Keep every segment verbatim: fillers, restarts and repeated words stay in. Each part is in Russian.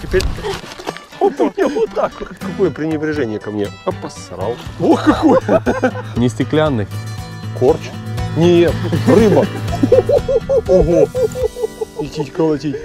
теперь... Опа, вот так вот. Какое пренебрежение ко мне. Обосрал. Ох, какой. Не стеклянный. Корч? Нет, рыба. Ого. Идти колотить.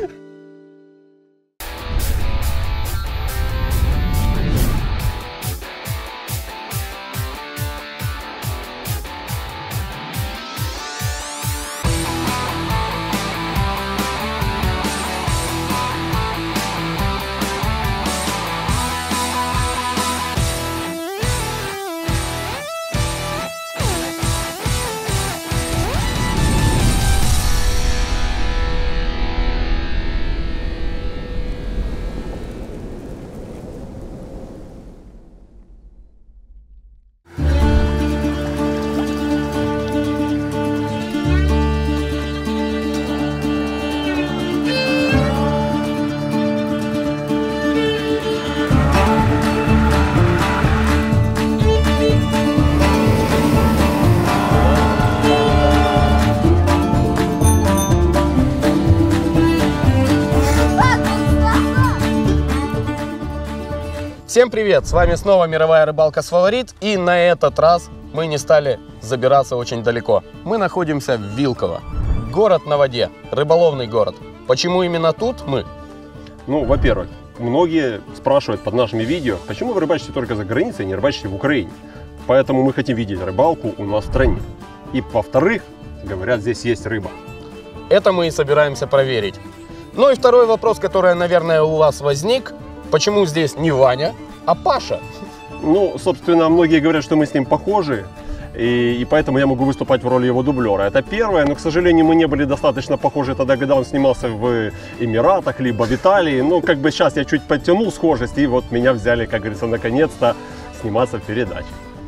Всем привет! С вами снова Мировая рыбалка с Фаворит, и на этот раз мы не стали забираться очень далеко. Мы находимся в Вилково. Город на воде, рыболовный город. Почему именно тут мы? Ну, во-первых, многие спрашивают под нашими видео, почему вы рыбачите только за границей, не рыбачите в Украине. Поэтому мы хотим видеть рыбалку у нас в стране. И во-вторых, говорят, здесь есть рыба. Это мы и собираемся проверить. Ну и второй вопрос, который, наверное, у вас возник. Почему здесь не Ваня, а Паша? Ну, собственно, многие говорят, что мы с ним похожи, и, и поэтому я могу выступать в роли его дублера. Это первое, но, к сожалению, мы не были достаточно похожи тогда, когда он снимался в Эмиратах, либо в Италии. Ну, как бы сейчас я чуть подтянул схожесть, и вот меня взяли, как говорится, наконец-то сниматься в передаче.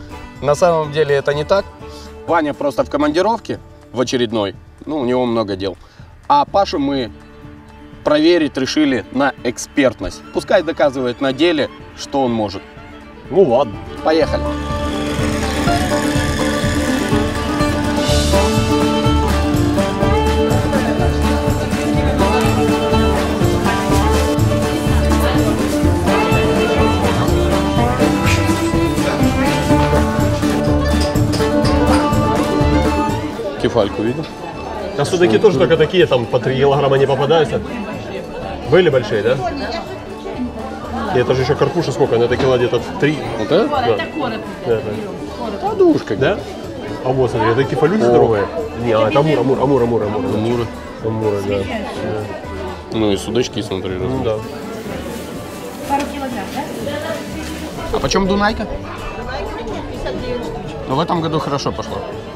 На самом деле это не так. Ваня просто в командировке, в очередной, ну, у него много дел. А Пашу мы проверить решили на экспертность. Пускай доказывает на деле, что он может. Ну ладно. Поехали. Кефальку видел? А судаки тоже только такие, там по три килограмма не попадаются. Были большие, да? И это же еще карпуша сколько? Она это кило где-то три. Вот это? Да. Это короб. Да, да. Подушка, да? А вот смотри, это кефалюзи здоровые? Не, а это амур, амур, амур, амур, амур. Амуры. Амуры, да. Ну и судачки, смотри. Ну да. Пару килограмм, да? А почем дунайка? Ну в этом году хорошо пошло.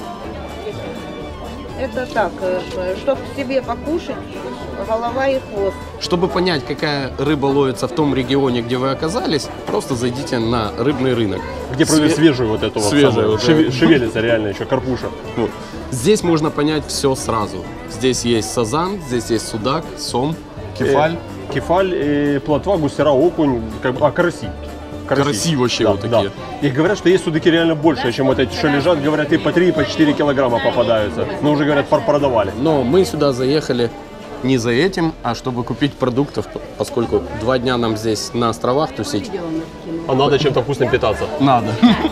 Это так, чтобы себе покушать, голова и хвост. Чтобы понять, какая рыба ловится в том регионе, где вы оказались, просто зайдите на рыбный рынок. Где продают Све... свежую вот эту свежую, вот, вот Шеве... шевелится реально еще карпуша. Вот. Здесь можно понять все сразу. Здесь есть сазан, здесь есть судак, сом, кефаль. Э, кефаль, э, плотва, гусера, окунь, как... а караси. Караси, караси вообще да, вот такие. Да. И говорят, что есть судаки реально больше, чем вот эти, что лежат, говорят, и по три, и по четыре килограмма попадаются. Но уже, говорят, продавали. Но мы сюда заехали не за этим, а чтобы купить продуктов, поскольку два дня нам здесь на островах тусить. А надо чем-то вкусным питаться. Надо.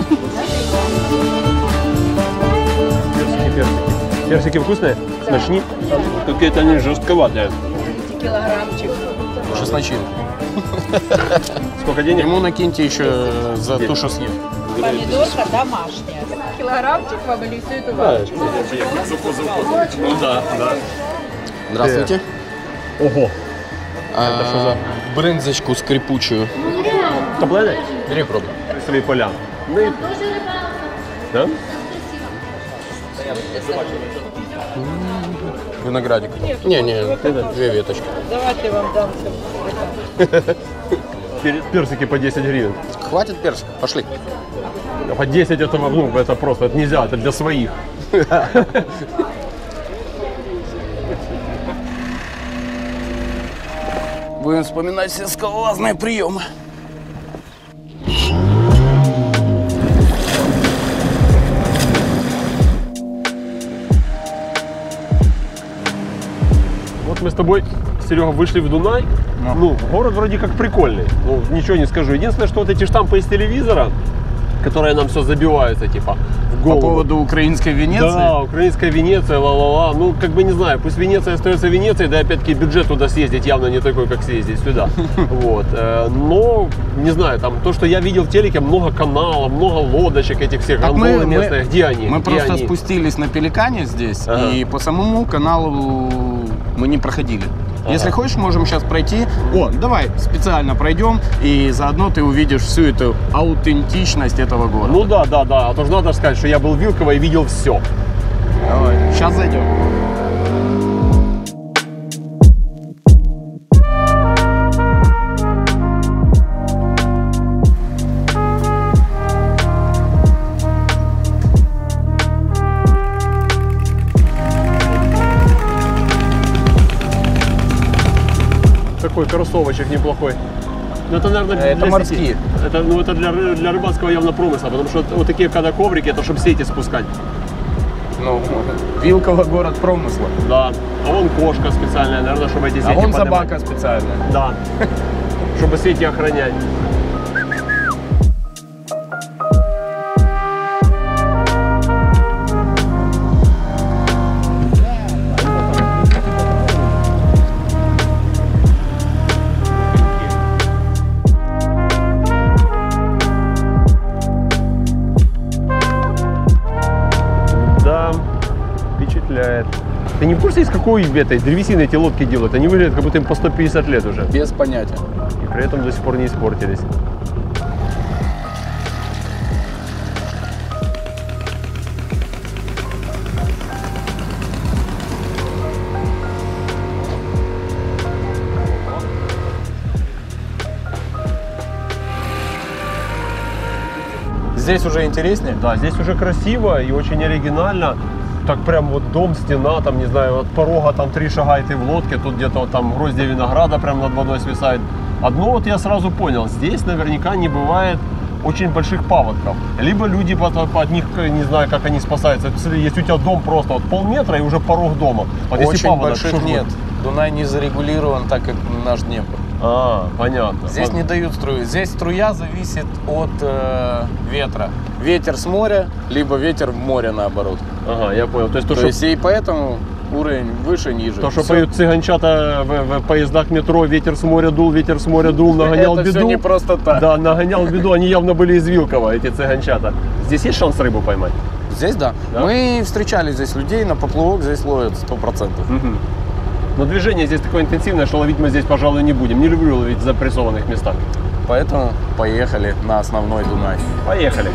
Персики, персики. Персики вкусные? Начни. Какие-то они жестковатые. Килограммчик. Чесночин. Сколько денег? Ему накиньте еще за то, что съел. Помидорка домашняя. Килограммчик вам или всю эту баночку? Ну да, да. Здравствуйте. Ого. А, что за... брынзочку скрипучую. Таблеты? Бери пробуй. Свои поля. Ну и... Да? Виноградик. Не, не, две веточки. Давайте я вам дам все. Персики по десять гривен. Хватит персика, пошли. По десять это, ну, это просто, это нельзя, это для своих. Будем вспоминать все скалолазные приемы. Вот мы с тобой, Серега, вышли в Дунай. Ну. Ну, город вроде как прикольный, ну, ничего не скажу. Единственное, что вот эти штампы из телевизора, которые нам все забиваются, типа, в голову. По поводу украинской Венеции? Да, украинская Венеция, ла-ла-ла. Ну, как бы не знаю, пусть Венеция остается Венецией, да, опять-таки бюджет туда съездить явно не такой, как съездить сюда. Вот. Но, не знаю, там, то, что я видел в телеке, много каналов, много лодочек этих всех, гондолы местные. Где они? Мы Где просто они? спустились на Пеликане здесь, Ага. и по самому каналу мы не проходили. Ага. Если хочешь, можем сейчас пройти. О, давай специально пройдем, и заодно ты увидишь всю эту аутентичность этого города. Ну да, да, да. А то же надо сказать, что я был в Вилково и видел все. Давай, сейчас зайдем. Такой кроссовочек неплохой. Ну, это, наверное, Это для морские. сети. Это, ну, это для, ры- для рыбацкого явно промысла, потому что вот такие, когда коврики, это чтобы сети спускать. Ну, Вилково город промысла. Да. А вон кошка специальная, наверное, чтобы эти сети А вон поднимать. собака специальная. Да. Чтобы сети охранять. Да, впечатляет. Ты не в курсе, из какой этой древесины эти лодки делают? Они выглядят, как будто им по сто пятьдесят лет уже. Без понятия. И при этом до сих пор не испортились. Здесь уже интереснее. Да, здесь уже красиво и очень оригинально. Так прям вот дом, стена, там, не знаю, от порога там три шага и ты в лодке, тут где-то вот там гроздья винограда прям над водой свисает. Одно вот я сразу понял, здесь наверняка не бывает очень больших паводков. Либо люди под, под них, не знаю, как они спасаются. Если у тебя дом просто вот полметра и уже порог дома. Вот если Очень паводок, больших что ж нет. будет? Дунай не зарегулирован так, как наш Днепр. А, понятно. Здесь Вот. не дают струю. Здесь струя зависит от э, ветра. Ветер с моря, либо ветер в море наоборот. Ага, я понял. То есть то, То что, есть и поэтому уровень выше, ниже. то, что Всё. поют цыганчата в, в поездах метро, ветер с моря дул, ветер с моря дул, нагонял Это беду. все не просто так. Да, нагонял беду, они явно были из Вилково, эти цыганчата. Здесь есть шанс рыбу поймать? Здесь да. Да? Мы встречали здесь людей, на поплавок здесь ловят сто процентов. Мгм. Но движение здесь такое интенсивное, что ловить мы здесь, пожалуй, не будем. Не люблю ловить в запрессованных местах. Поэтому поехали на основной Дунай. Поехали.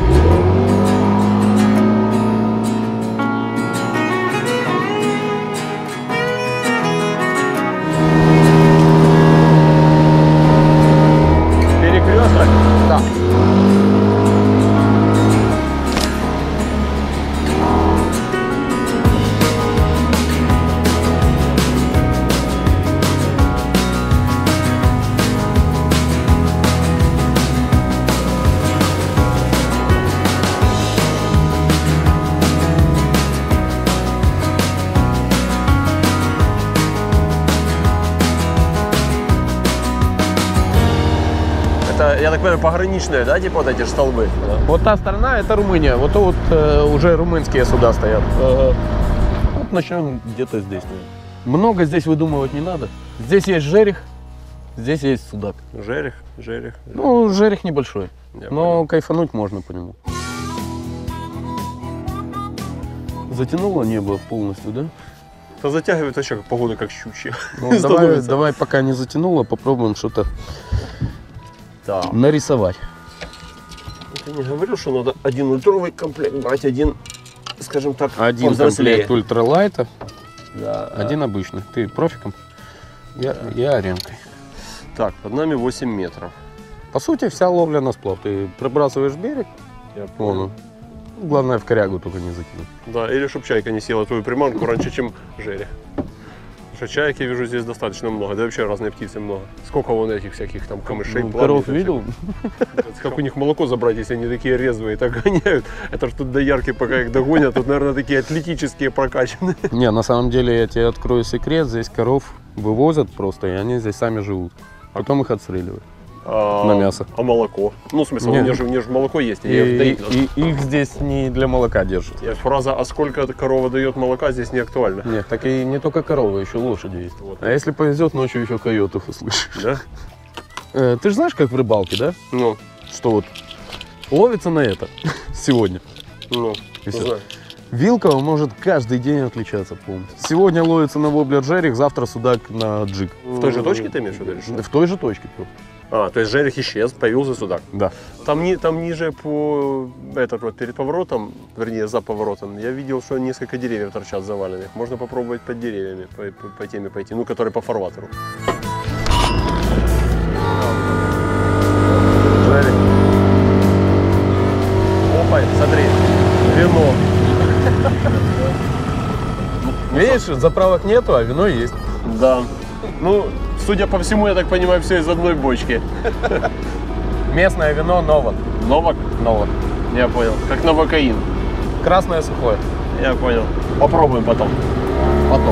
Перекресток? Да. Это, я так понимаю, пограничные, да, типа вот эти ж столбы? Да. Вот та сторона это Румыния. Вот тут э, уже румынские суда стоят. Ага. Вот начнем где-то здесь, наверное. Много здесь выдумывать не надо. Здесь есть жерех, здесь есть судак. Жерех, жерех. Ну, жерех небольшой, Я но понял. кайфануть можно по нему. Затянуло небо полностью, да? Это затягивает вообще как погода, как щучья. Ну, давай, Становится. давай, пока не затянуло, попробуем что-то Так. нарисовать. Ты не говорил, что надо один ультровый комплект брать, один, скажем так, Один повзрослее. комплект ультралайта, Да. один обычный. Ты профиком, я, я аренкой. Так, под нами восемь метров. По сути, вся ловля на сплав. Ты пробрасываешь берег, Я вон понял. он. Главное в корягу только не закинуть. Да, или чтоб чайка не съела твою приманку раньше, чем жерех. Потому что чаек, я вижу, здесь достаточно много. Да вообще разные птицы много. Сколько вон этих всяких там камышей, Ну, пламени, коров это видел? всё. Как у них молоко забрать, если они такие резвые, так гоняют. Это ж тут доярки, пока их догонят, тут, наверное, такие атлетические прокачанные. Не, на самом деле я тебе открою секрет. Здесь коров вывозят просто, и они здесь сами живут. Потом их отстреливают. А, На мясо. А молоко? Ну, в смысле, Нет. у меня же, у меня же молоко есть. И, Я их доить надо. и- и их здесь не для молока держат. Я- Фраза «а сколько эта корова дает молока» здесь не актуальна. Нет, так и не только коровы, еще лошади есть. Вот. А если повезет, ночью еще койотов услышишь. Да? Э, ты же знаешь, как в рыбалке, да? Ну, Что вот ловится на это сегодня. ну, И всё. знаю. Вилка может каждый день отличаться полностью. Сегодня ловится на воблер жерех, завтра судак на джиг. В той же точке ты имеешь в виду? или что? В той же точке. А, то есть жерех исчез, появился судак. Да. Там, ни- там ниже по этот вот перед поворотом, вернее за поворотом, я видел, что несколько деревьев торчат заваленных. Можно попробовать под деревьями по, по, по теме пойти, ну, которые по фарватеру. Жерех. Опа, смотри, вино. Видишь, заправок нету, а вино есть. Да. Ну, судя по всему, я так понимаю, все из одной бочки. Местное вино Новак. Новак? Новак. Я понял. Как новокаин. Красное сухое. Я понял. Попробуем потом. Потом.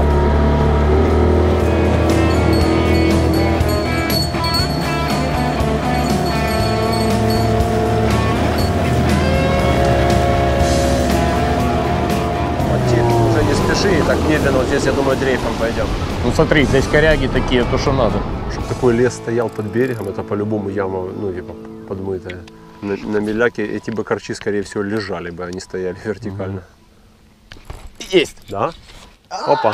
Уже не спеши, и так медленно. Вот здесь, я думаю, дрейфом пойдем. Ну смотри, здесь коряги такие, то что надо. Чтобы такой лес стоял под берегом, это по-любому яма, ну, типа, подмытая. На, на меляке эти бы корчи, скорее всего, лежали бы, они стояли вертикально. Есть. Да? Опа.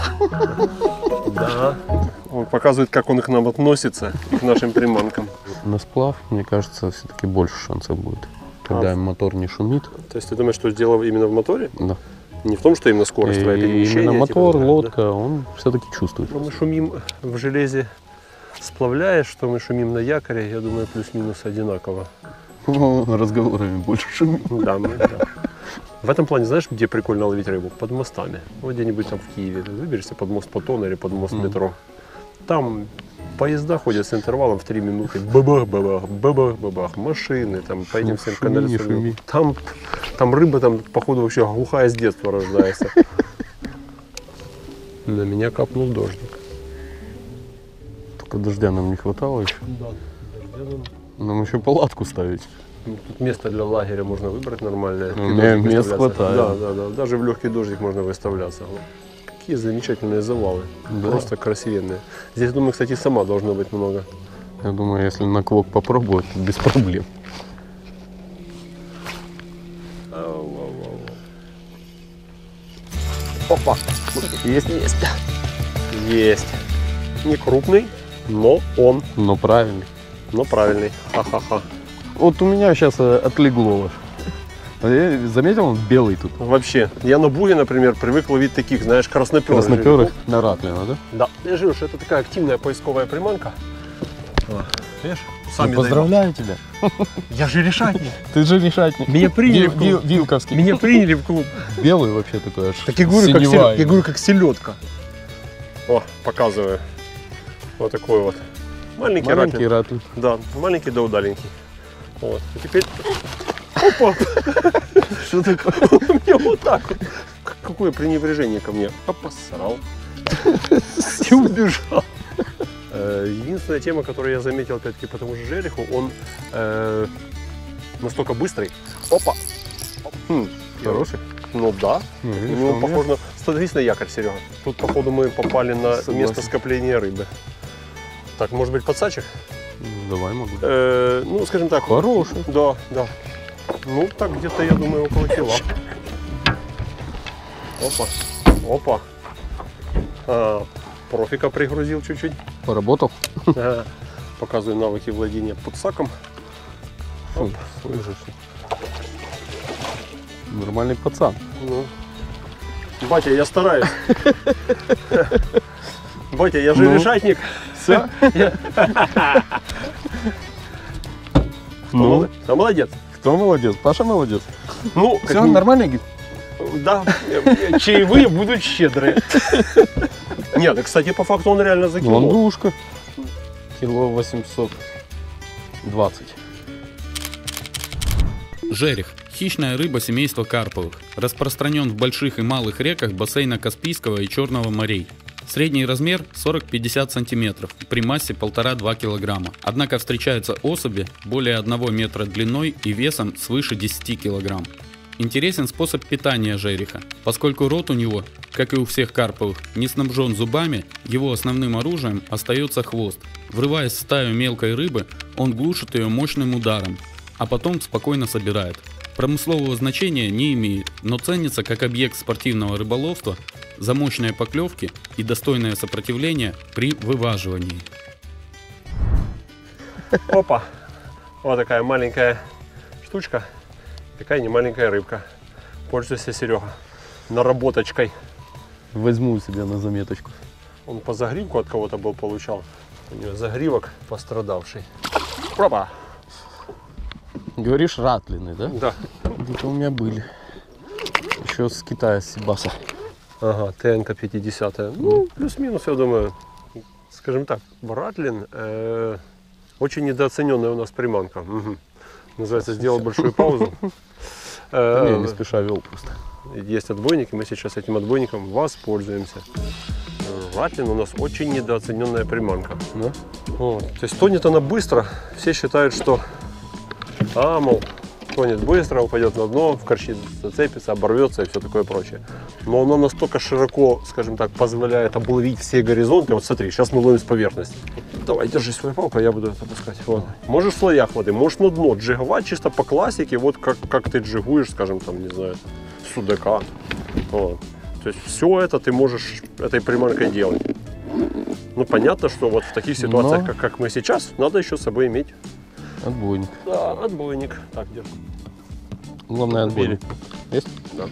Да. Он показывает, как он к нам относится, к нашим приманкам. На сплав, мне кажется, все-таки больше шансов будет. Когда А. мотор не шумит. То есть ты думаешь, что дело именно в моторе? Да. Не в том, что именно скорость твоя И перемещения? именно типа, мотор, да? лодка, он все-таки чувствует. Что мы шумим в железе, сплавляешь, что мы шумим на якоре, я думаю, плюс-минус одинаково. Разговорами больше шумит. Да, мы, да. В этом плане, знаешь, где прикольно ловить рыбу? Под мостами. Вот где-нибудь там в Киеве. Ты выберешься под мост Патона или под мост Мгм. метро. Там поезда ходят с интервалом в три минуты. Бабах-бабах, бабах-бабах. Машины, там, по этим всем Шуми, не канализациям. шуми. Там, там рыба, там, походу, вообще глухая с детства рождается. На меня капнул дождик. Только дождя нам не хватало еще. Нам еще палатку ставить. Ну, тут место для лагеря можно выбрать нормальное. Ну, Ты мне можешь мест выставляться. хватает. Да, да, да. Даже в легкий дождик можно выставляться. Вот. Какие замечательные завалы. Да. Просто красивенные. Здесь, думаю, кстати, сама должно быть много. Я думаю, если на квок попробовать, то без проблем. Опа! Есть, есть. Есть. Не крупный, но он. Но правильный. Но правильный. Ха-ха-ха. Вот у меня сейчас отлегло. А я заметил, он белый тут. Вообще, я на буге, например, привык ловить таких, знаешь, красноперых. Красноперых на Ратлина, да? Да. Я же говорю, что это такая активная поисковая приманка. О, видишь? Сами Ну, поздравляю тебя. даем. Я же решатник. Ты же решатник. Меня приняли Вил- в клуб. вил- Вилковский. Меня приняли в клуб. Белый вообще такой аж. Так я говорю, как, синевая. селед- я говорю, как селедка. О, показываю. Вот такой вот. Маленький, Маленький ратлин. ратлин. Да, маленький да удаленький. Вот. И теперь... Опа! Что такое? У меня вот так вот. К- Какое пренебрежение ко мне. Обосрал. И убежал. Э, Единственная тема, которую я заметил, опять-таки, по тому же жереху, он э, настолько быстрый. Опа! Хм, Хороший? Ну да. Ну, У видишь, него у меня- похоже на... Становись на якорь, Серега. Тут, походу, мы попали на Согласен. место скопления рыбы. Так, может быть, подсачек? Ну, давай могу. Э, ну, скажем так. Хороший. Да, да. Ну, так где-то, я думаю, около кила. Опа. Опа. А, профика пригрузил чуть-чуть. Поработал? Ага. Показываю навыки владения подсаком. Фу, слышишь? Нормальный пацан. Ну. Батя, я стараюсь. Батя, я же Ну. решатник. Все? Ну, А молодец. кто молодец? Паша молодец. Ну, Все как ни- нормально, Гид? Да, э, чаевые будут щедрые. Нет, кстати, по факту он реально за кило. Лангушка. Кило восемьсот двадцать. Жерех – хищная рыба семейства карповых. Распространен в больших и малых реках бассейна Каспийского и Черного морей. Средний размер сорок-пятьдесят сантиметров при массе полтора-два килограмма. Однако встречаются особи более одного метра длиной и весом свыше десяти килограмм. Интересен способ питания жереха. Поскольку рот у него, как и у всех карповых, не снабжен зубами, его основным оружием остается хвост. Врываясь в стаю мелкой рыбы, он глушит ее мощным ударом, а потом спокойно собирает. Промыслового значения не имеет, но ценится как объект спортивного рыболовства за мощные поклевки и достойное сопротивление при вываживании. Опа! Вот такая маленькая штучка. Такая не маленькая рыбка. Пользуйся, Серега, наработочкой. Возьму себе на заметочку. Он по загривку от кого-то был получал. У него загривок пострадавший. Опа! Говоришь, ратлины, да? Да. Где-то у меня были. Еще с Китая, с Сибаса. Ага, ТНК пятьдесят. Ну, плюс-минус, я думаю. Скажем так, ратлин э, очень недооцененная у нас приманка. Угу. Называется, сделал большую паузу. Не, не спеша вел просто. Есть отбойник, и мы сейчас этим отбойником воспользуемся. Ратлин у нас очень недооцененная приманка. Да? Вот. То есть тонет она быстро. Все считают, что а, мол, тонет быстро, упадет на дно, в корчи зацепится, оборвется и все такое прочее. Но она настолько широко, скажем так, позволяет обловить все горизонты. Вот смотри, сейчас мы ловим с поверхности. Давай, держи свою палку, а я буду это опускать. Вот. Можешь в слоях воды, можешь на дно джиговать чисто по классике, вот как, как ты джигуешь, скажем, там, не знаю, судака. Вот. То есть все это ты можешь этой приманкой делать. Ну, понятно, что вот в таких ситуациях, Но... как, как мы сейчас, надо еще с собой иметь отбойник. Да, отбойник. Так, держи. Главное, отбойник. Есть? Да.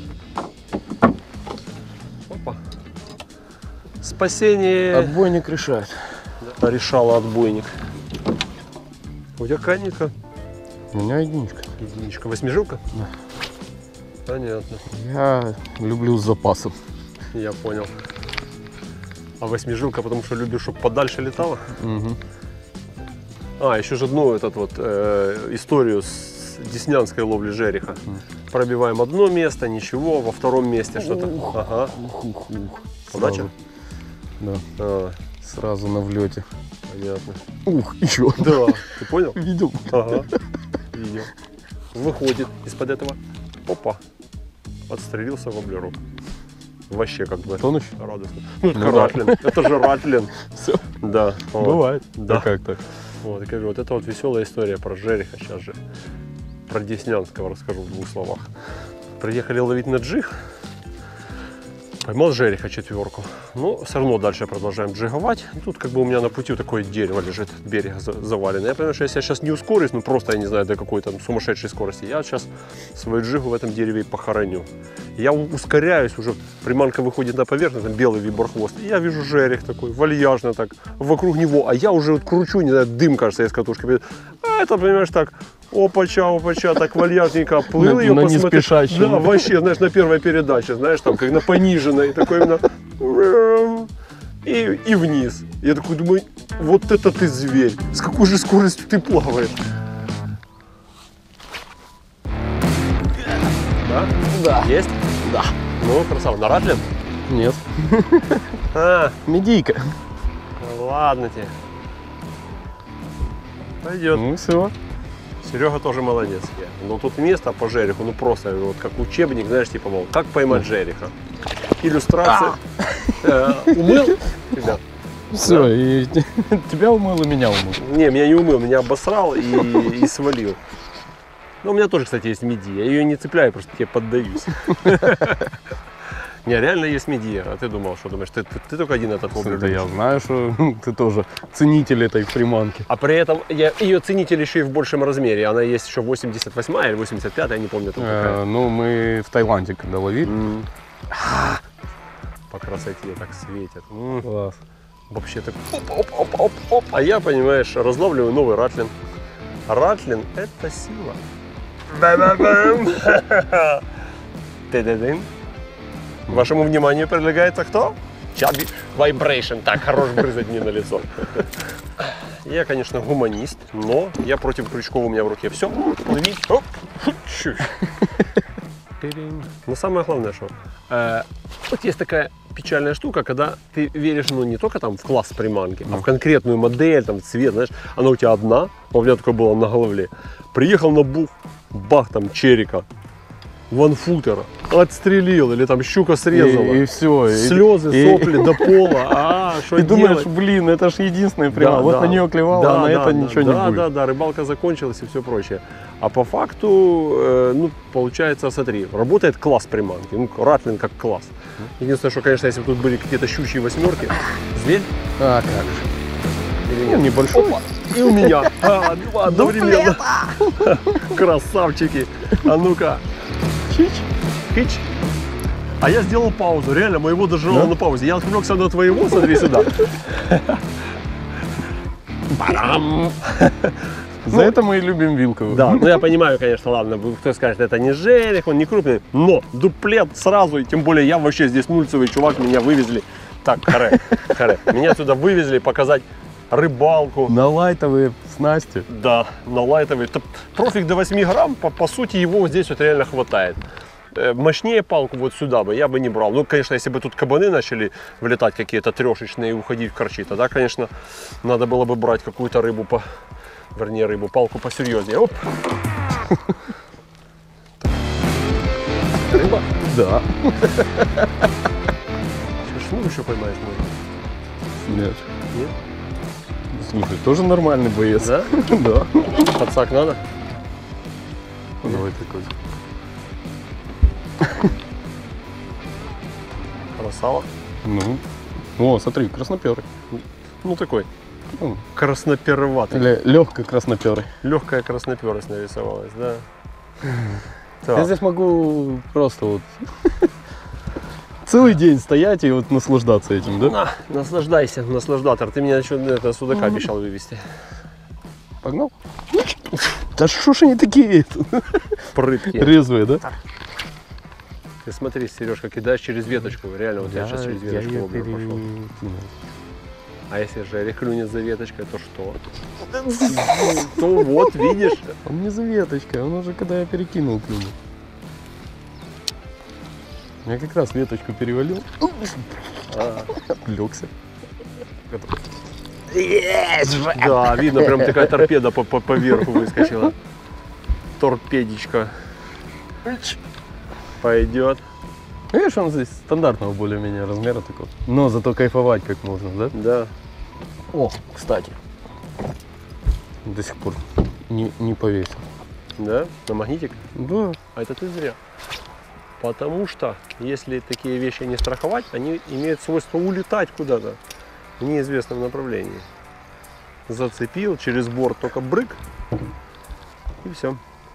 Опа. Спасение. Отбойник решает. Да. Решала отбойник. У тебя каника? У меня единичка. Единичка. Восьмижилка? Да. Понятно. Я люблю с запасом. Я понял. А восьмижилка, потому что любишь, чтобы подальше летала? Угу. А, еще же одну этот вот э, историю с деснянской ловли жереха. Mm. Пробиваем одно место, ничего, во втором месте что-то. Ага. Ух, ух, ух. Удача? Да. А, сразу на влете. понятно. Ух, еще. Да, ты понял? Видел. Ага. Видел. Выходит из-под этого. Опа. Подстрелился воблерок. Вообще как бы Тонущ? радостно. Ну, это Ну, ратлин. да. Это же ратлин. Все. Да. Вот. Бывает. Да. как так? Вот, я говорю, вот это вот веселая история про жереха. Сейчас же про Деснянского расскажу в двух словах. Приехали ловить на джиг. Поймал жереха четверку. Но все равно дальше продолжаем джиговать. Тут как бы у меня на пути такое дерево лежит, берега заваленное. Я понимаю, что если я сейчас не ускорюсь, ну просто я не знаю до какой там сумасшедшей скорости, я сейчас свою джигу в этом дереве похороню. Я ускоряюсь, уже приманка выходит на поверхность, там белый виборхвост. И я вижу жерех такой, вальяжно так, вокруг него. А я уже вот кручу, не знаю, дым, кажется, из катушки. А это, понимаешь, так... Опача, опача, так вальяжненько плыл на, ее на посмотреть. неспешащем. Да, вообще, знаешь, на первой передаче, знаешь, там, как на пониженной, такой именно, и, и вниз. Я такой думаю, вот это ты зверь, с какой же скоростью ты плаваешь? Да? Да. Есть? Да. Ну, красава. На ратлин? Нет. А, Медийка. ладно тебе. Пойдет. Ну все. Серега тоже молодец. Но тут место по жереху, ну просто вот как учебник, знаешь, типа, мол, как поймать жереха. Иллюстрация. Э, Умыл? Ребят. Все, и тебя умыл, и меня умыл. Не, меня не умыл, меня обосрал и, и свалил. Ну, у меня тоже, кстати, есть мидия. Я ее не цепляю, просто тебе поддаюсь. Не, реально есть мидия. А ты думал, что думаешь? Ты, ты, ты только один этот воблер. Да я знаю, что ты тоже ценитель этой приманки. А при этом я, ее ценитель еще и в большем размере. Она есть еще восемьдесят восьмая или восемьдесят пятая, я не помню. Там Э, ну, мы в Таиланде когда ловили. М. По красоте так светит. М. Класс. Вообще так оп-оп-оп-оп-оп. А я, понимаешь, разловливаю новый ратлин. Ратлин – это сила. Ба-ба-бам. Ты-ды-дын. Вашему вниманию предлагается кто? Chubby Vibration. Так, хорош брызать мне на лицо. Я, конечно, гуманист, но я против крючков, у меня в руке все. Ловить. Оп. Но самое главное, что э, вот есть такая печальная штука, когда ты веришь, ну, не только там в класс приманки, mm. а в конкретную модель, там, цвет, знаешь, она у тебя одна, у меня такое было на голове. Приехал на бух, бах, там, черика, ванфутера, отстрелил, или там щука срезала. И, и все. Слезы, и, сопли и... до пола, а, что И делать? думаешь, блин, это ж единственная приманка, Да, вот да. на нее клевало, да, а на да, это да, ничего да, не будет. Да, да, рыбалка закончилась и все прочее. А по факту, э, ну, получается, смотри, работает класс приманки, ну, ратлинг как класс. Единственное, что, конечно, если бы тут были какие-то щучьи восьмерки, зверь, А как же. или Ну, нет? небольшой. Опа, и у меня. А, два одновременно. Красавчики. А ну-ка. Хич. Хич. А я сделал паузу, реально, моего дожрало Да? на паузе. Я отвлекся на твоего, смотри сюда. Парам. За это мы и любим вилковую. Да, ну я понимаю, конечно, ладно, кто скажет, это не жерех, он не крупный, но дуплет сразу, и тем более я вообще здесь нульцевый чувак, меня вывезли. Так, харе, харе. Меня сюда вывезли показать рыбалку. На лайтовые снасти. Да, на лайтовый. Т- Профик до восьми грамм, по, по сути, его здесь вот реально хватает. Э, Мощнее палку вот сюда бы я бы не брал. Ну, конечно, если бы тут кабаны начали влетать какие-то трешечные и уходить в корчи, тогда, конечно, надо было бы брать какую-то рыбу по... Вернее, рыбу, палку посерьезнее. Оп. Рыба? Да. Шнур еще поймаешь можно? Нет. Нет? Слушай, тоже нормальный боец. Да? Да. Подсак надо? Давай такой. Красава. Ну. О, смотри, красноперый. Ну, такой Ну, краснопероватый. Или легкий красноперый. Легкая красноперость нарисовалась, да. Я Так. здесь могу просто вот целый день стоять и вот наслаждаться этим, да? На, наслаждайся, наслаждатор. Ты меня еще это судака обещал вывести. Погнал? Да что ж они такие Прытки. резвые, да? Ты смотри, Сережка, кидаешь через веточку. Реально, вот я, сейчас через я веточку её воблер пошел. перекину. А если же клюнет за веточкой, то что? То вот, видишь. Он не за веточкой, он уже когда я перекинул клюнул. Я как раз веточку перевалил, А, отвлекся. да, видно, прям такая торпеда по, по, поверху выскочила. Торпедичка. Пойдет. Видишь, он здесь стандартного более-менее размера такого. Но зато кайфовать как можно, да? Да. О, кстати. До сих пор не, не повесил. Да? На магнитик? Да. А это ты зря. Потому что, если такие вещи не страховать, они имеют свойство улетать куда-то в неизвестном направлении. Зацепил, через борт только брык, и все.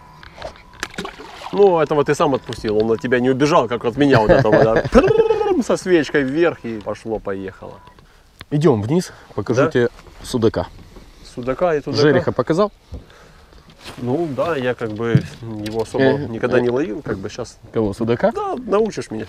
Ну, этого ты сам отпустил, он от тебя не убежал, как от меня вот этого, да. Со свечкой вверх и пошло-поехало. Идем вниз, покажу Да? тебе судака. Судака и тудака. Жереха показал? Ну да, я как бы его особо Э, никогда э. не ловил, как бы сейчас. Кого, судака? Да, научишь меня.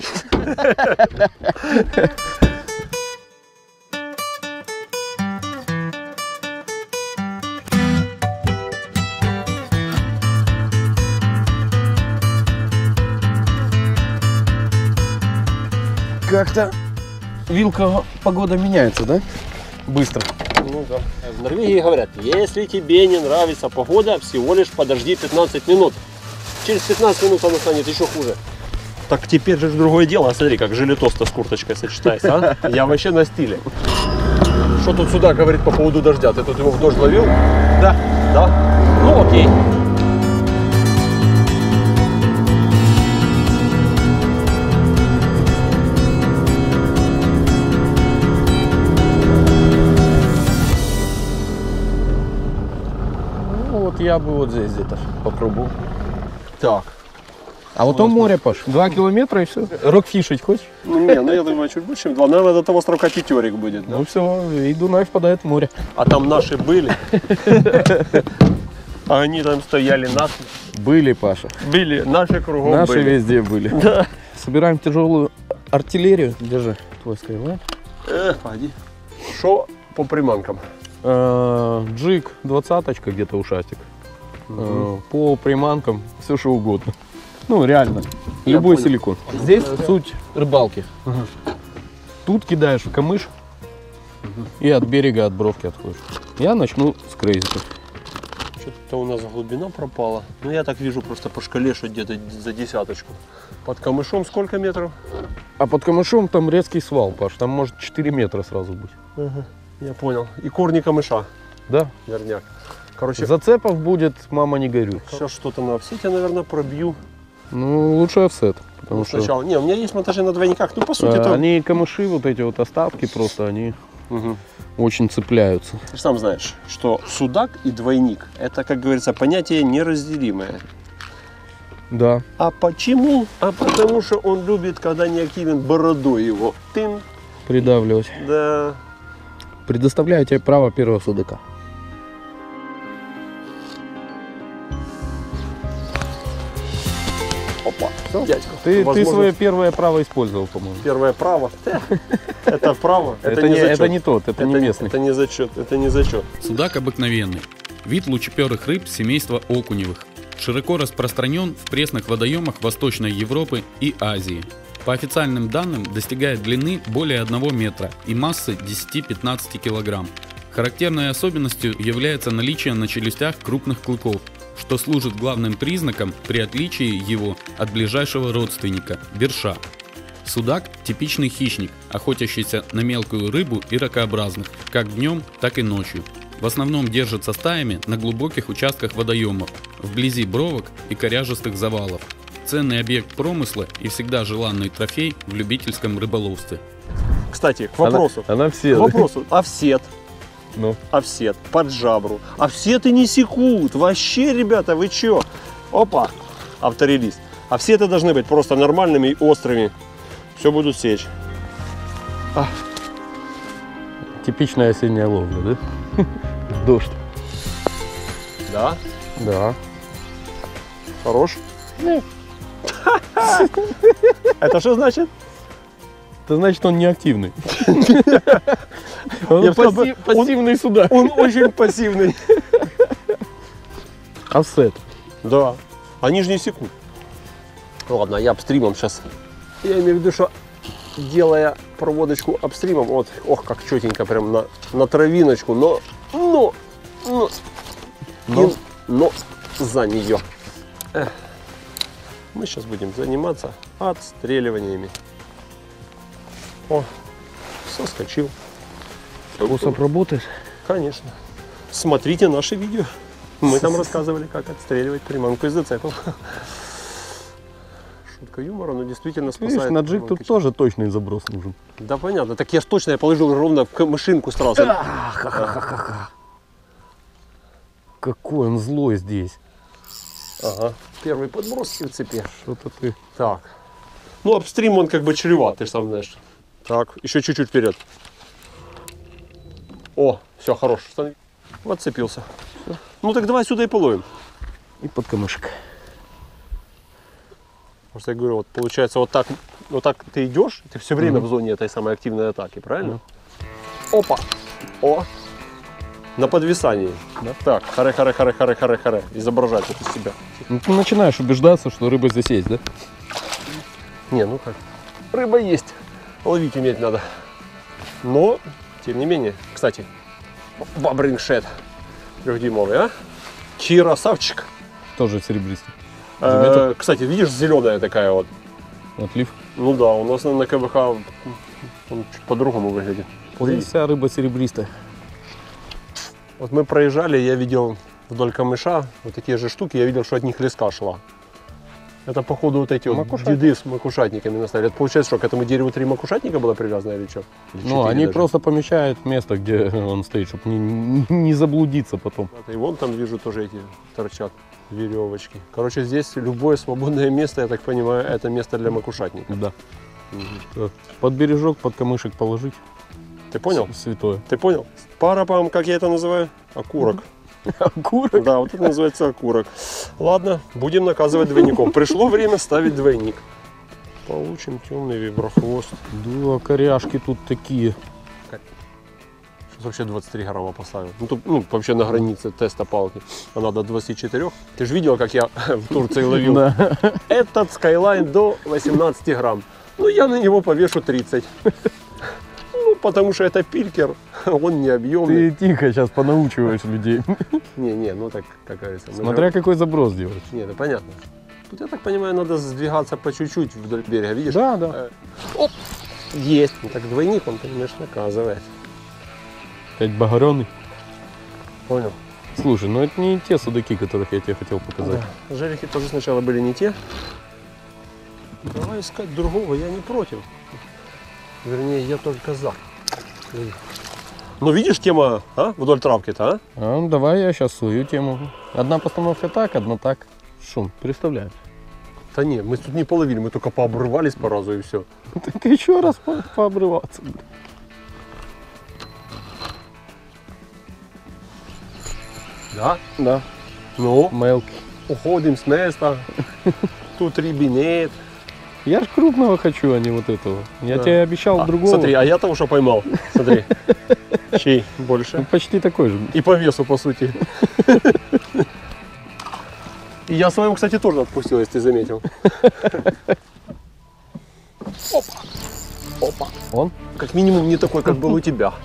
Как-то вилка погода меняется, да? Быстро. Ну да. В Норвегии говорят, если тебе не нравится погода, всего лишь подожди пятнадцать минут. Через пятнадцать минут она станет еще хуже. Так теперь же другое дело. Смотри, как жилетос-то с курточкой сочетается, а? Я вообще на стиле. Что тут сюда говорит по поводу дождя? Ты тут его в дождь ловил? Да. Да? Ну окей. Ну вот я бы вот здесь где-то попробовал. Так. А вот там море, Паш, два километра и все. Рокфишить хочешь? Ну не, ну я думаю, чуть больше, чем два. Наверное, до того островка пятерик будет. Да? Ну все, и Дунай впадает в море. А там наши были. А они там стояли, наши. Были, Паша. Были, наши кругом Наши были. везде были. Да. Собираем тяжелую артиллерию. Держи твой скайвайп. Эх, поди. Что по приманкам? Э, Джиг, двадцаточка где-то ушастик. Э, По приманкам все что угодно. Ну, реально. Любой понял. силикон. Здесь суть рыбалки. Тут кидаешь в камыш и от берега, от бровки отходишь. Я начну с крейзика. Что-то у нас глубина пропала. Ну я так вижу просто по шкале, что где-то за десяточку. Под камышом сколько метров? А под камышом там резкий свал, Паш. Там может четыре метра сразу быть. Ага, я понял. И корни камыша. Да. Верняк. Короче, Зацепов будет, мама не горюй. сейчас что-то на офсете, наверное, пробью. Ну, лучше офсет. Потому Ну, что сначала. Не, у меня есть монтажи на двойниках. Ну, по сути, а, то... они камыши, вот эти вот оставки просто, они Мгм. очень цепляются. Ты сам знаешь, что судак и двойник – это, как говорится, понятие неразделимое. Да. А почему? А потому что он любит, когда не активен, бородой его. Тын. Придавливать. Да. Предоставляю тебе право первого судака. Опа. Дядька. Ты, ты возможно, свое первое право использовал, по-моему. первое право. Это право. Это, Это не, не это зачет. не тот, это, не местный. Это не зачет. Это не зачет. Судак обыкновенный. Вид лучеперых рыб семейства окуневых. Широко распространен в пресных водоемах Восточной Европы и Азии. По официальным данным достигает длины более одного метра и массы десяти-пятнадцати килограмм. Характерной особенностью является наличие на челюстях крупных клыков, что служит главным признаком при отличии его от ближайшего родственника – берша. Судак – типичный хищник, охотящийся на мелкую рыбу и ракообразных, как днем, так и ночью. В основном держится стаями на глубоких участках водоемов, вблизи бровок и коряжестых завалов. Ценный объект промысла и всегда желанный трофей в любительском рыболовстве. Кстати, к вопросу. Она, она все. К вопросу. Офсет. Ну. Офсет. Под жабру. Офсеты не секут. Вообще, ребята, вы чё? Опа. Авторелиз. Офсеты должны быть просто нормальными и острыми. Все будут сечь. А. Типичная осенняя ловля, да? Дождь. Да? Да. Хорош? Это что значит? Это значит, он не активный. Он Я пассив- пассив- пассивный судак. Он очень пассивный. Офсет. Да. Они же не секут. Ладно, я апстримом сейчас. Я имею в виду, что делая проводочку апстримом, вот, ох, как четенько, прям на, на травиночку, но, но, но, Но? и- но за нее. Эх. Мы сейчас будем заниматься отстреливаниями. О, соскочил. Способ работаешь? Конечно. Смотрите наши видео. Мы там рассказывали, как отстреливать приманку из зацепов. Шутка юмора, но действительно спасает. Видишь, на джиг тут приманки. тоже точный заброс нужен. Да понятно. Так я ж точно я положил ровно в машинку сразу. Какой он злой здесь. Ага. Первый подброс в цепи. Что-то ты. Так. Ну, апстрим он как бы чреват, ты ж сам знаешь. Так, еще чуть-чуть вперед. О, все, хорош. Станови. Отцепился. Всё. Ну так давай сюда и половим. И под камышек. Потому что я говорю, вот получается вот так, вот так ты идешь, ты все время Мгм. в зоне этой самой активной атаки, правильно? Опа! О! На подвисании. Да. Так, харе-харе-харе-харе-харе-харе. Изображать это себя. Ну, ты начинаешь убеждаться, что рыба здесь есть, да? Не, ну как. Рыба есть. Ловить уметь надо. Но, тем не менее, кстати, бабрингшет трехдюймовый, а? Красавчик. Тоже серебристый. Э, кстати, видишь, зеленая такая вот. Отлив. Ну да, у нас на, на КВХ он чуть по-другому выглядит. Здесь вся рыба серебристая. Вот мы проезжали, я видел вдоль камыша вот такие же штуки, я видел, что от них леска шла. Это походу вот эти вот Макушатник. деды с макушатниками наставили. Это получается, что к этому дереву три макушатника было привязано или что? Или Ну, четыре они даже? просто помещают место, где он стоит, чтобы не, не заблудиться потом. И вон там вижу тоже эти торчат веревочки. Короче, здесь любое свободное место, я так понимаю, это место для макушатника. Да. Так, под бережок, под камышек положить. Ты понял? С- Святое. Ты понял? Парапам, как я это называю? Окурок. Окурок. Да, вот это называется окурок. Ладно, будем наказывать двойником. Пришло время ставить двойник. Получим темный виброхвост. Да, коряшки тут такие. Что вообще двадцать три грамма поставил. Ну, тут, ну, вообще на границе теста палки. А надо двадцать четыре. Ты же видел, как я в Турции ловил? Этот Skyline до восемнадцати грамм. Ну, я на него повешу тридцать. Ну, потому что это пилькер, он не объемный. Ты тихо сейчас понаучиваешь людей. Не-не, ну так, как говорится. Смотря какой заброс делаешь. Не, ну понятно. Тут, я так понимаю, надо сдвигаться по чуть-чуть вдоль берега, видишь? Да, да. Э, Оп! Есть. Ну так двойник он, конечно, наказывает. Опять багрёный. Понял? Слушай, ну это не те судаки, которых я тебе хотел показать. Да. Жерехи тоже сначала были не те. Давай искать другого, я не против. Вернее, я только за. Ну видишь, тема, а, вдоль травки-то, а? А, ну, давай я сейчас свою тему. Одна постановка так, одна так. Шум, представляешь? Да не, мы тут не половили, мы только пообрывались по разу и все. Так еще раз по пообрываться. Да? Да. Ну, Мелкий. уходим с места. Тут рябинет. Я ж крупного хочу, а не вот этого. Я Да. тебе обещал А, другого. смотри, а я того, что поймал. Смотри. Чей больше? Ну, почти такой же. И по весу, по сути. И я своему, кстати, тоже отпустил, если ты заметил. Опа. Опа. Он? Как минимум не такой, как был у тебя.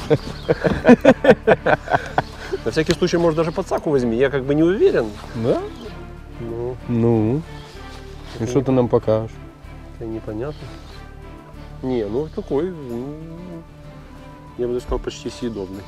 На всякий случай, может, даже подсаку возьми. Я как бы не уверен. Да? Ну, Ну. И что ты нам покажешь? это непонятно. Не, ну такой, ну, я бы даже сказал, почти съедобный.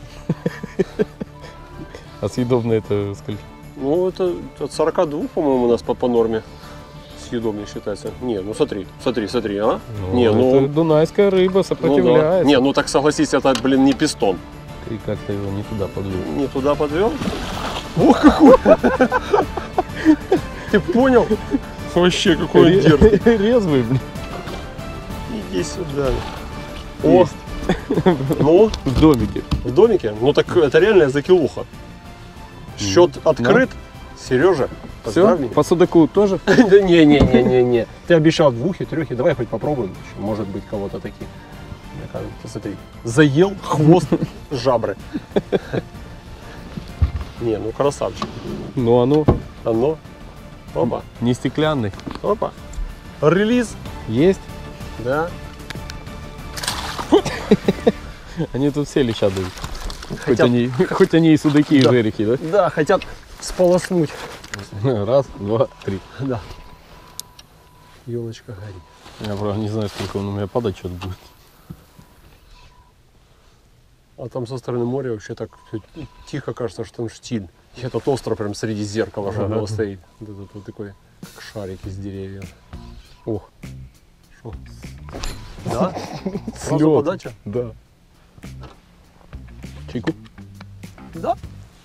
А съедобное это сколько? Ну, это от сорока двух, по-моему, у нас по, по норме съедобный считается. Не, ну смотри, смотри, смотри, а? Ну, не, ну, это дунайская рыба ну да. сопротивляется. Не, ну так согласись, это, блин, не пистон. Ты как-то его не туда подвел. Не туда подвел? Ох, какой! Ты понял? Вообще, какой он дерзкий. Резвый, блин. Иди сюда. О, ну, В домике. в домике? Ну так это реальная закилуха. Счет открыт. Сережа, Все? поздравь меня. По судаку тоже? Да не-не-не-не-не. Ты обещал двухи, трехи. Давай хоть попробуем. Еще, может быть, кого-то такие. Посмотри. Заел хвост жабры. Не, ну красавчик. Ну оно Оно. Опа. не стеклянный. Опа. Релиз. Есть. Да. Они тут все леща дают. Хоть Хотят- они, хоть они и судаки, и Да. жерехи, да? Да, хотят сполоснуть. Раз, два, три. Да. Елочка горит. Я, правда, не знаю, сколько он у меня падать сейчас будет. А там со стороны моря вообще так всё тихо, кажется, что там штиль. И этот остров прям среди зеркала жадного Ага. стоит. Вот этот вот такой шарик из деревьев. Ох. Шо? Да? Сразу Слёт. подача? Да. Чайку? Да.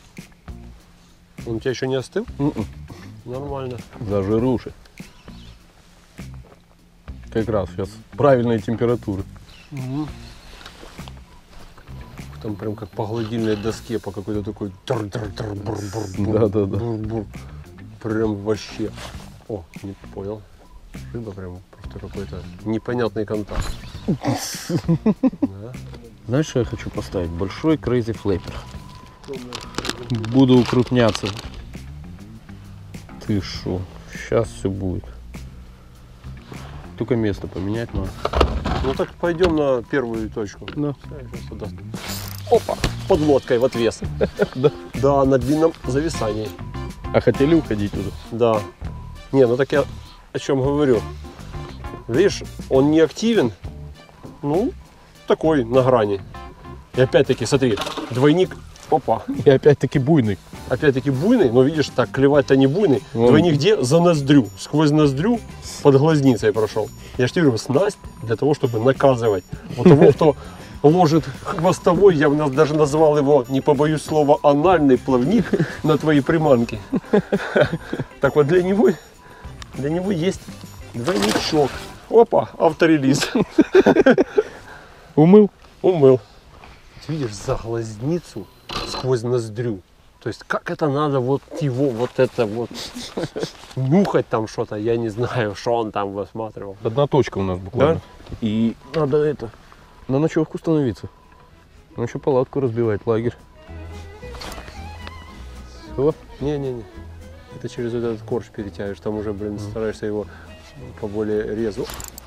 Он у тебя еще не остыл? М-м. Нормально. Зажируши. Как раз сейчас правильная температура. Там прям как по гладильной доске, по какой-то такой тр-тр-тр-бур-бур-бур. Да-да-да. Бур-бур. Прям вообще. О, не понял. Рыба прям просто какой-то непонятный контакт. Да. Знаешь, что я хочу поставить? Большой Crazy Flapper. Буду укрупняться. Ты шо? Сейчас все будет. Только место поменять надо. Ну так пойдем на первую точку. Да. Сейчас сюда. Опа, под лодкой в отвес. Да. Да, на длинном зависании. А хотели уходить туда? Да. Не, ну так я о чем говорю. Видишь, он не активен. Ну, такой на грани. И опять-таки, смотри, двойник. Опа. И опять-таки буйный. Опять-таки буйный, но видишь, так клевать-то не буйный. Вон. Двойник где? За ноздрю. Сквозь ноздрю под глазницей прошел. Я же тебе говорю, снасть для того, чтобы наказывать. Вот того, кто ложит хвостовой, я бы нас даже назвал его, не побоюсь слова, анальный плавник на твои приманки. Так вот для него, для него есть двойничок. Опа, авторелиз. Умыл? Умыл. Ты видишь, за глазницу сквозь ноздрю. То есть как это надо вот его, вот это вот, нюхать там что-то, я не знаю, что он там высматривал. Одна точка у нас буквально. Да? И надо это, на ночевку становиться. Ну еще палатку разбивать, лагерь. Все. Не-не-не. Это через вот этот корж перетягиваешь. Там уже, блин, стараешься его поболее резу.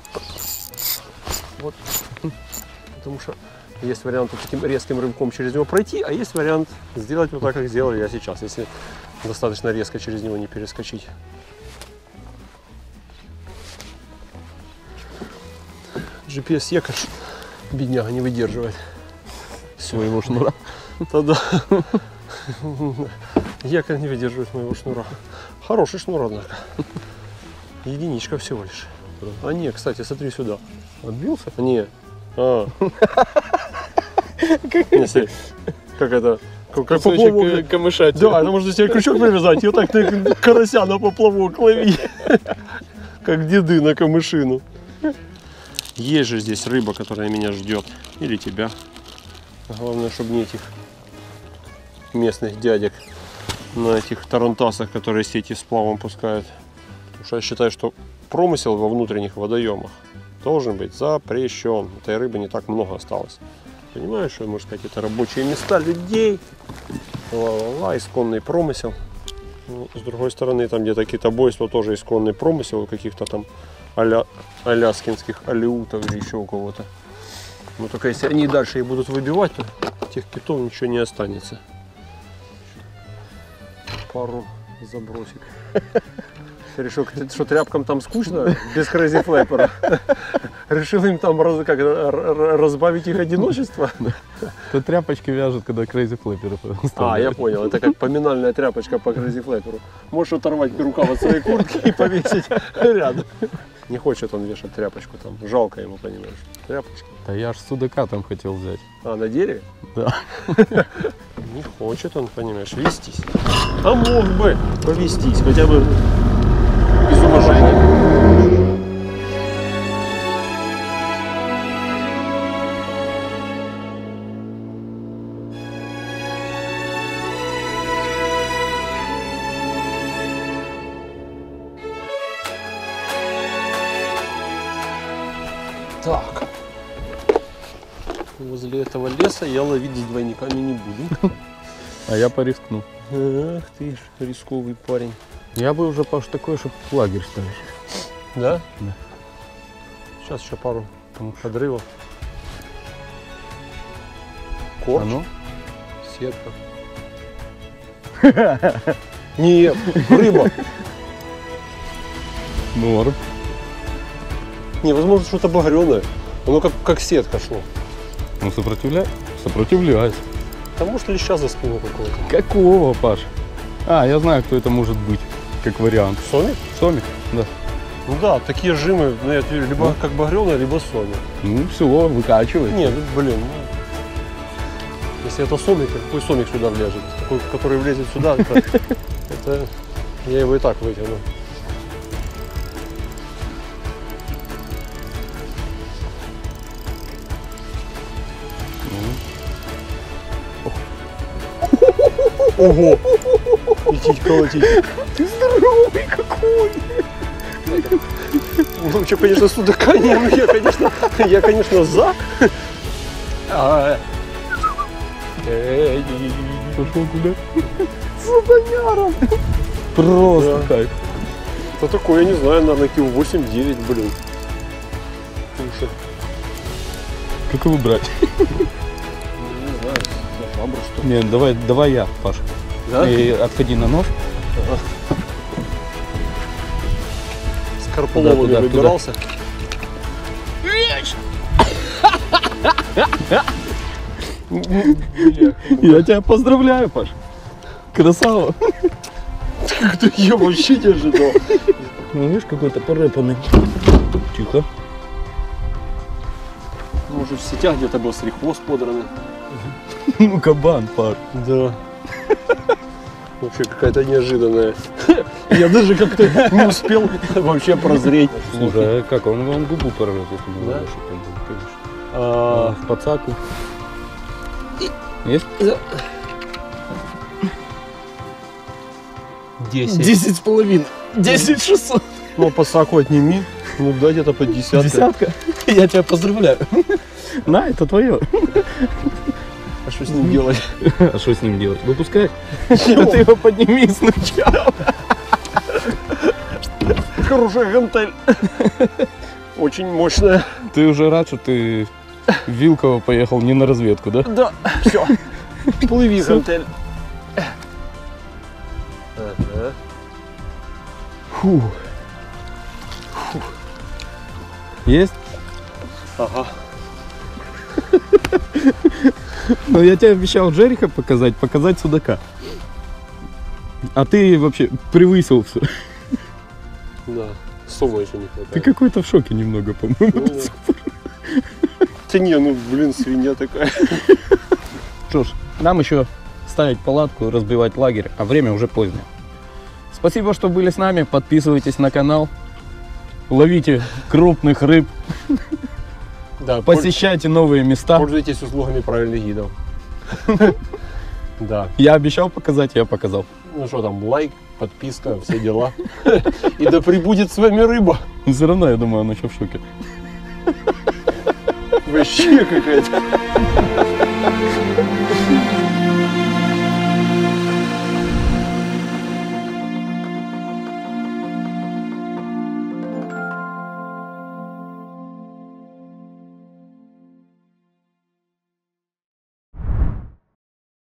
Вот. Потому что есть вариант вот таким резким рывком через него пройти, а есть вариант сделать вот так, как сделал я сейчас, если достаточно резко через него не перескочить. джи пи эс-якорь, бедняга, не выдерживает Своего шнура. Тогда якорь не выдерживает моего шнура. Хороший шнур, однако. Единичка всего лишь. А не, кстати, смотри сюда. Отбился? Не. А. Если, как это? Как, как поплавок. камыша. Да, это можно себе крючок привязать и вот так на карася на поплавок лови. Как деды на камышину. Есть же здесь рыба, которая меня ждет. Или тебя. Главное, чтобы не этих местных дядек на этих тарантасах, которые сети с плавом пускают. Потому что я считаю, что промысел во внутренних водоемах должен быть запрещен. Этой рыбы не так много осталось. Понимаешь, что, можно сказать, это рабочие места людей. Ла-ла-ла, исконный промысел. Ну, с другой стороны, там где-то китобойство тоже исконный промысел у каких-то там аля... аляскинских алеутов или еще у кого-то. Но только если они дальше их будут выбивать, то тех китов ничего не останется. Пару забросик. Решил, что тряпкам там скучно без Crazy Flapper. Решил им там раз, как, разбавить их одиночество. То тряпочки вяжут, когда Crazy Flapper. А, я понял. Это как поминальная тряпочка по Crazy Flapper. Можешь оторвать рукав от своей куртки и повесить рядом. Не хочет он вешать тряпочку там. Жалко ему, понимаешь. Тряпочки. Да я аж судака там хотел взять. А, на дереве? Да. Не хочет он, понимаешь, вестись. А мог бы повестись, хотя бы из уважения. Так, возле этого леса я ловить с двойниками не буду. А я порискну. Ах ты ж, рисковый парень. Я бы уже, Паш, такой, чтобы лагерь ставить. Да? Да. Сейчас еще пару подрывов. Корч, А ну? сетка. Нет, рыба. Норм. Не, возможно, что-то багреное. Оно как, как сетка шло. Ну, сопротивляй. Сопротивляйся. А может леща за спину какого-то? Какого, Паш? А, я знаю, кто это может быть, как вариант. Сомик? Сомик, да. Ну да, такие жимы, знаете, либо Ну. как багреное, либо сомик. Ну, все, выкачивай. Нет, ну, блин, ну, если это сомик, какой сомик сюда влезет? Такой, который влезет сюда, это, это я его и так вытяну. Ого! Летить, колотить. Ты здоровый какой! Ну, вообще, конечно, судака не, ну, я, конечно, я, конечно, за. А, эй, Пошел куда? С водояром! Просто Да. кайф. это такое, я не знаю, наверное, кило восемь-девять, блин. Слушай, Как его брать? ну, не знаю, за швабру что ли. Нет, давай, давай я, Паш. Да? И отходи на нож. С Карполовым Туда, туда, выбирался. Я тебя поздравляю, Паш. Красава. Как ты ее вообще не ожидал? Ну, видишь, какой-то порепанный. Тихо. Может, в сетях где-то был стрихвост подранный. Ну, кабан, Паш. Да. Вообще какая-то неожиданная. Я даже как-то не успел вообще прозреть. Слушай, а как? Он вам губу порвет, если не Да? знаешь, что там будет, конечно. А, В подсаку. Есть? десять. Десять с половиной. Десять шестьсот. Ну, подсаку отними. Ну, да, где-то по десятке. Десятка? Я тебя поздравляю. На, это твое. что с ним делать? А что с ним делать? Выпускать? Ты его подними сначала. Хорошая гантель. Очень мощная. Ты уже рад, что ты в Вилково поехал не на разведку, да? Да, все. Плыви, гантель. Фу. Есть? Ага. Ну, я тебе обещал Джериха показать, показать судака. А ты вообще превысил все. Да, сова еще не Ты хватает. какой-то в шоке немного, по-моему. Ну, да. Да не, ну блин, свинья такая. Что ж, нам еще ставить палатку, разбивать лагерь, а время уже позднее. Спасибо, что были с нами, подписывайтесь на канал, ловите крупных рыб, Да, посещайте новые места. пользуйтесь услугами правильных гидов. Да. Я обещал показать, я показал. Ну что там, лайк, подписка, все дела. И да прибудет с вами рыба. Но все равно, я думаю, он еще в шоке. Вообще какая-то.